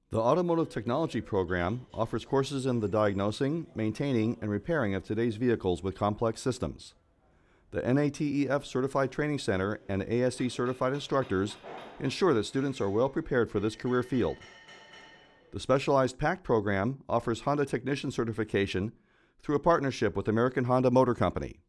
The Automotive Technology program offers courses in the diagnosing, maintaining, and repairing of today's vehicles with complex systems. The NATEF Certified Training Center and ASE Certified Instructors ensure that students are well prepared for this career field. The Specialized PACT program offers Honda Technician Certification through a partnership with American Honda Motor Company.